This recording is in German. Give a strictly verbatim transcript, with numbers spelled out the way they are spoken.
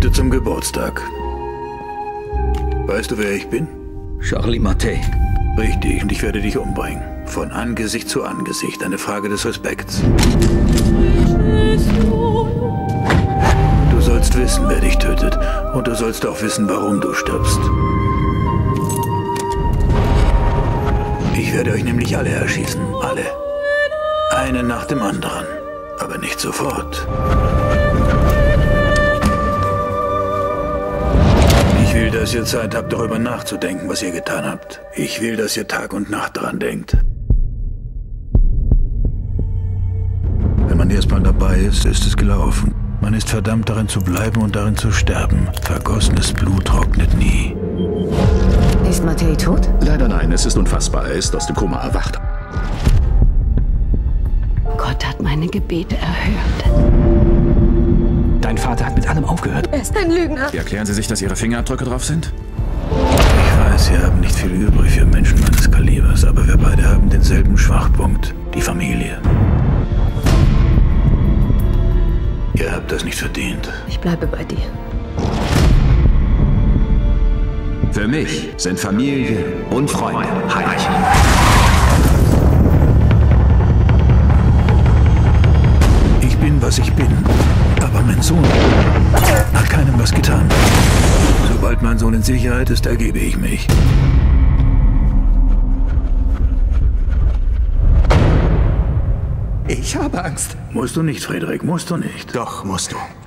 dir zum Geburtstag. Weißt du, wer ich bin? Charlie Mattei. Richtig, und ich werde dich umbringen. Von Angesicht zu Angesicht. Eine Frage des Respekts. Du sollst wissen, wer dich tötet. Und du sollst auch wissen, warum du stirbst. Ich werde euch nämlich alle erschießen. Alle. Einen nach dem anderen. Aber nicht sofort. Ich will, dass ihr Zeit habt, darüber nachzudenken, was ihr getan habt. Ich will, dass ihr Tag und Nacht daran denkt. Wenn man erstmal dabei ist, ist es gelaufen. Man ist verdammt, darin zu bleiben und darin zu sterben. Vergossenes Blut trocknet nie. Ist Mattei tot? Leider nein, es ist unfassbar. Er ist aus dem Koma erwacht. Gott hat meine Gebete erhört. Dein Vater hat mit allem aufgehört. Er ist ein Lügner. Erklären Sie sich, dass Ihre Fingerabdrücke drauf sind? Ich weiß, Sie haben nicht viel übrig für Menschen meines Kalibers, aber wir beide haben denselben Schwachpunkt. Die Familie. Ihr habt das nicht verdient. Ich bleibe bei dir. Für mich sind Familie und Freunde heilig. Ich bin, was ich bin. Aber mein Sohn hat keinem was getan. Sobald mein Sohn in Sicherheit ist, ergebe ich mich. Ich habe Angst. Musst du nicht, Frederik, musst du nicht. Doch, musst du.